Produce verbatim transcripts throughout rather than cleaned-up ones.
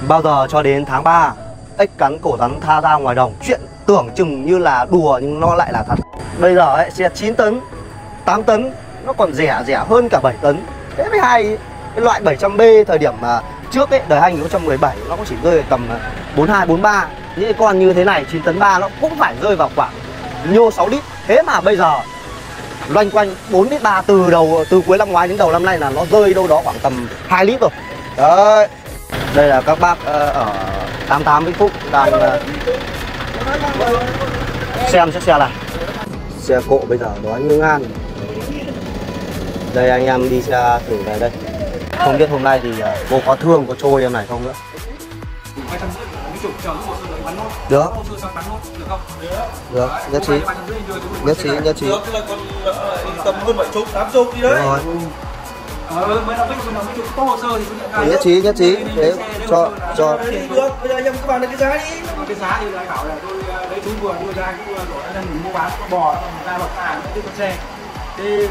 Bao giờ cho đến tháng ba, ếch cắn cổ rắn tha ra ngoài đồng. Chuyện tưởng chừng như là đùa nhưng nó lại là thật. Bây giờ ấy, xe chín tấn, tám tấn nó còn rẻ rẻ hơn cả bảy tấn. Thế mới hay. Cái loại bảy trăm B thời điểm mà trước ấy, đời hai nghìn không trăm mười bảy nó cũng chỉ rơi tầm bốn mươi hai, bốn mươi ba. Những cái con như thế này chín tấn ba nó cũng phải rơi vào khoảng nhô sáu lít. Thế mà bây giờ loanh quanh bốn lít ba, từ đầu từ cuối năm ngoái đến đầu năm nay là nó rơi đâu đó khoảng tầm hai lít rồi. Đấy. Đây là các bác uh, ở tám tám Vĩnh Phúc đang uh, xem chiếc xe này. Xe cộ bây giờ nó như ngan. Đây anh em đi xe thử này đây. Không biết hôm nay thì uh, cô có thương có trôi em này không nữa. Được. Được, nhất trí. Nhất trí, nhất trí. Tầm hơn bảy chục, tám chục đi đấy. Đúng rồi. Nhất trí, nhất trí. Thế cho cho được, bây giờ anh em các bạn cái giá đi. Cái giá thì lại bảo là tôi đấy chú vừa đưa ra cũng rồi anh mình mua bán con bò ra bậc hàng cái con xe. Thì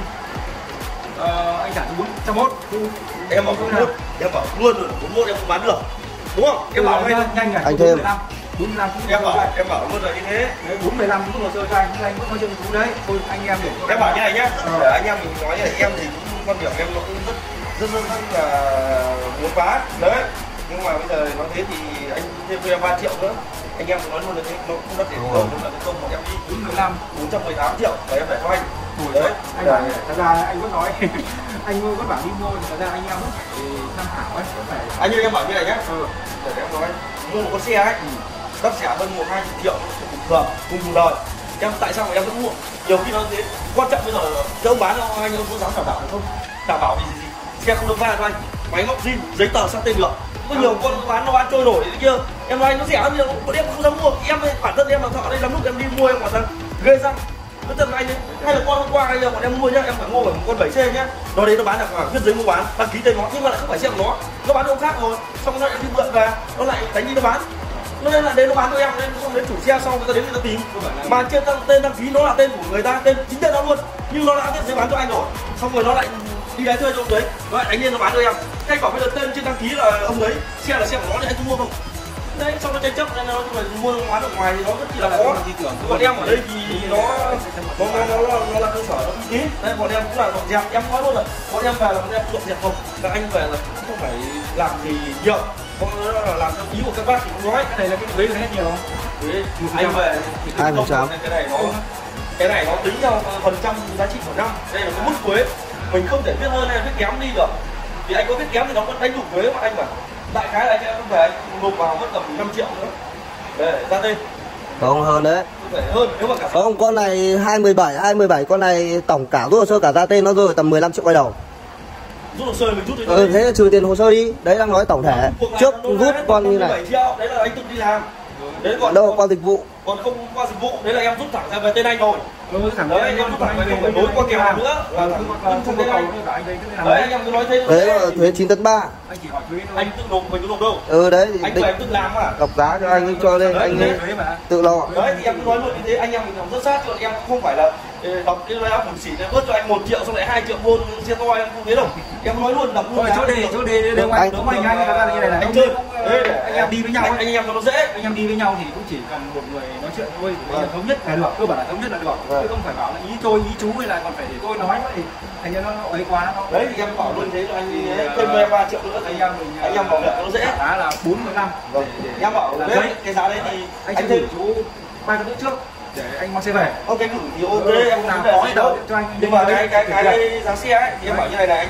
uh, anh trả bốn trăm mốt. Em bảo bốn mốt, em bảo luôn rồi, bốn mốt em không bán được. Đúng không? Em bảo ngay nhanh này. Anh thêm. bốn mươi lăm em bảo em bảo luôn là như thế. Đấy bốn mươi lăm cũng hồ sơ cho anh, anh vẫn nói chuyện chú đấy. Thôi anh em để em bảo như này nhá. Để anh em mình nói như này, em thì cũng quan điểm em nó cũng rất rất rất, rất là muốn phá. Đấy. Nhưng mà bây giờ nói thế thì anh thêm cho em ba triệu nữa. Anh em nói luôn là thế, nó cũng rất để công, nó là cái công của em đi bốn mươi lăm, bốn trăm mười tám triệu và em phải cho anh. Đấy. Anh bảo thật ra anh vẫn nói anh vẫn bảo đi mua thì thật ra anh em thì tham khảo ấy phải. Anh như em bảo như này nhá. Ừ. Để em nói mua một con xe ấy. Đắt rẻ hơn một hai triệu bình thường cùng cùng đời. Em tại sao mà em vẫn mua? Nhiều khi nó thế. Quan trọng bây giờ cái ông bán cho anh, ông có dám đảm bảo được không? Đảm bảo vì gì gì? Xe không được va cho anh, máy móc zin, giấy tờ sang tên được. Có nhiều con bán nó bán trôi nổi thế kia. Em nói anh nó rẻ hơn nhiều, bọn em không dám mua. Em bản thân em là thợ đây, lắm lúc em đi mua em bảo rằng ghê răng. Nó thật là anh ấy, hay là con hôm qua đây bọn em mua nhá, em phải mua phải một con bảy C nhá. Nó đấy nó bán là viết giấy mua bán, đăng ký tên nó nhưng mà lại không phải xe của nó. Nó bán cho ông khác rồi, xong nó lại đi mượn về, nó lại đánh đi nó bán. Nó nên là đến nó bán cho em, nên không đến chủ xe xong người ta đến người ta tìm. Mà trên tên đăng ký nó là tên của người ta, tên chính tên nó luôn. Nhưng nó đã viết giấy bán cho anh rồi. Xong rồi nó lại đi đánh thuê cho ông đấy, nó lại đánh lên nó bán cho em. Cái anh bảo bây giờ tên trên đăng ký là ông đấy, xe là xe của nó thì anh có mua không? Đấy, xong nó tranh chấp nên nó là mua bán ở ngoài thì nó rất là khó. Bọn em ở đây thì nó nó nó nó, nó, nó là cơ sở nó uy tín. Đấy, bọn em cũng là dọn dẹp, em nói luôn là bọn em về là bọn em dọn dẹp không. Các anh về là cũng không phải làm gì nhiều. Có là làm theo ý của các bác thì cũng nói. Cái này là cái thuế hết nhiều không? Thuế anh về hai phần trăm. Cái này nó cái này nó tính theo phần trăm giá trị của năm. Đây là cái mức thuế. Mình không thể viết hơn hay viết kém đi được. Vì anh có viết kém thì nó vẫn đánh đủ thuế mà anh mà. Đại khái là anh em về anh nộp vào mất tầm năm triệu nữa để ra tên. không hơn đấy. Phải hơn nếu mà cả Không, con này hai mươi bảy, hai mươi bảy con này tổng cả rút hồ sơ cả ra tên nó rơi tầm mười lăm triệu quay đầu. Rút hồ sơ mình rút Ừ, thế trừ tiền hồ sơ đi. Đấy đang nói tổng thể. Trước rút con như này. bảy triệu, đấy là anh tự đi làm. Đấy còn đâu qua dịch vụ. Còn không qua dịch vụ, đấy là em rút thẳng ra về tên anh rồi. Ừ, thẳng đấy em rút thẳng về không phải đối qua kèo nữa. Là thẳng không có cầu nữa anh đây cái đấy em cứ nói thế. Đấy là thuế chín tấn ba. Anh chỉ hỏi thuế thôi. Anh tự nộp mình tự nộp đâu. Ừ đấy thì anh định em tự làm mà. cọc giá cho anh ấy cho lên anh ấy tự lo. Đấy thì em cứ nói luôn như thế, anh em mình làm rất sát cho em không phải là đọc cái layout bùn xỉn này bớt cho anh một triệu xong lại hai triệu buôn xe to em không thế đâu. Em nói luôn đọc luôn. Chỗ đề chỗ đề đều anh đúng anh anh là như này này. Anh chơi. Anh em đi với nhau, anh em cho nó dễ. Anh em đi với nhau thì cũng chỉ cần một người nói chuyện thôi, thống nhất là được, cơ bản là thống nhất là được. Chứ không phải bảo là ý tôi ý chú hay là còn phải để tôi nói thì thành ra nó ấy quá nó. Đấy thì em bảo luôn thế cho anh thêm mười ba triệu nữa anh em mình anh em bảo việc nó dễ. Giá là bốn mươi lăm. Vâng. Em bảo là đấy cái giá đấy thì anh, anh thêm chú ba cái trước để anh mang xe về. Ok gửi thì ok em làm có cái tờ cho anh. Nhưng mà cái cái cái đây giá xe ấy thì em bảo như này này anh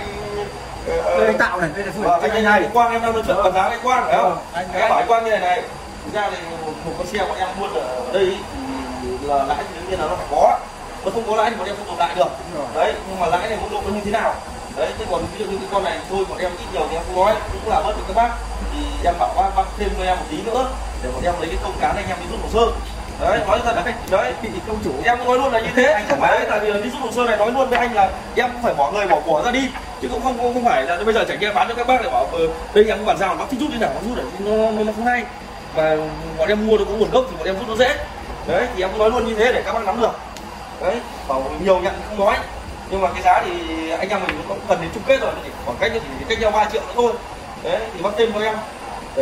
đây anh tạo này, đây là phương anh này Quang em đang nói chuyện bằng giá với Quang phải không? Anh bảo anh Quang như này này. Thực ra thì một, một con xe bọn em buôn ở đây thì là lãi thì đương nhiên là nó phải có. Nó không có lãi thì bọn em không tồn tại được. Đấy, nhưng mà lãi này mức độ nó như thế nào? Đấy, thế còn ví dụ như cái con này thôi bọn em ít nhiều thì em không nói, cũng là bớt được các bác. Thì em bảo bác bác thêm cho em một tí nữa để bọn em lấy cái công cán anh em đi rút hồ sơ. Đấy, nói thật đấy, đấy thì công chủ em nói luôn là như thế, anh không phải tại vì đi rút hồ sơ này nói luôn với anh là em cũng phải bỏ người bỏ của ra đi chứ cũng không không, không phải là bây giờ chẳng nghe bán cho các bác để bảo ừ, đây em có bản giao bác thích rút đi nào bác rút để nó, nó nó không hay và bọn em mua được có nguồn gốc thì bọn em rút nó dễ. Đấy thì em cũng nói luôn như thế để các bác nắm được. Đấy, bảo nhiều nhận thì không nói nhưng mà cái giá thì anh em mình cũng cần đến chung kết rồi, thì khoảng cách thì cách nhau ba triệu nữa thôi. Đấy thì bác thêm cho em để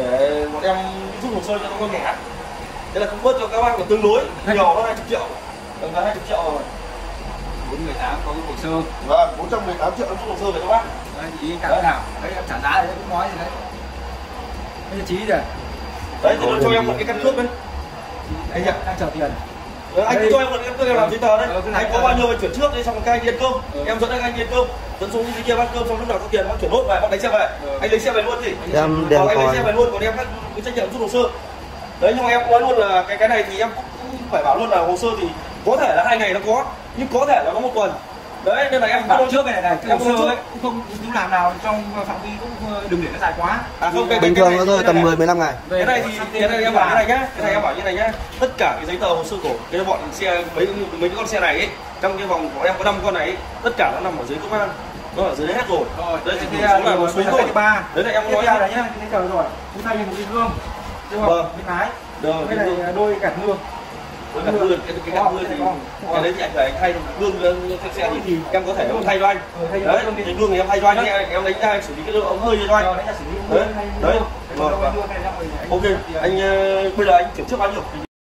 bọn em rút hồ sơ cho nó con nhẹ. Thế là cũng bớt cho các bác là tương đối nhiều, nó hai mươi triệu, gần gần hai mươi triệu rồi. bốn mười tám có cái hồ sơ. Vâng, bốn trăm mười tám triệu em rút hồ sơ về cho bác. Đấy thì cảm ơn nào. Đấy em trả giá đấy cũng nói gì đấy. Bây giờ chí rồi. Đấy thì nó cho em một cái căn cước đấy. Anh nhận đang chờ tiền. Đấy, anh cứ cho em một cái căn cước em làm giấy tờ đấy. Ừ, anh có bao nhiêu anh chuyển trước đi, xong rồi các anh đi ăn cơm. Ừ. Em dẫn anh anh đi ăn cơm. Dẫn xuống dưới kia ăn cơm, xong lúc nào có tiền bác chuyển nốt về, bác lấy xe về. Ừ. Anh lấy xe về luôn gì? Em đèn anh lấy coi. xe về luôn, còn em cái trách nhiệm rút hồ sơ. Đấy, nhưng mà em nói luôn là cái cái này thì em cũng phải bảo luôn là hồ sơ thì có thể là hai ngày nó có, nhưng có thể là nó một tuần. Đấy nên là em bảo không trước cái này này, cái em hồ không sơ trước ấy cũng không cũng làm nào trong phạm vi cũng đừng để nó dài quá. À không, cái, Bình cái, thường cái nó này, rơi tầm mười mười lăm ngày. Cái này thì cái này em bảo như này nhá, cái này em bảo như này nhá. Tất cả cái giấy tờ hồ sơ của cái bọn xe mấy mấy cái con xe này ấy, trong cái vòng của em có năm con này ấy, tất cả nó nằm ở dưới công an. Nó ở dưới hết rồi. Rồi, đấy thì chỉ số là một số thôi. ba. Đấy là em nói nói đấy nhá, cái chờ rồi. Chúng ta nhìn một cái gương. Đúng Vâng. không? Bên lái. Được, Cái này đôi gạt mưa. Với cả mưa, cái cái gạt mưa thì cái đấy thì anh phải anh thay gương theo xe thì em có thể em thay cho anh. Đấy, cái gương thì em thay cho anh, em lấy ra em xử lý cái lượng ống hơi cho anh. Đấy, đấy. Ok, anh bây giờ anh chuyển trước bao nhiêu?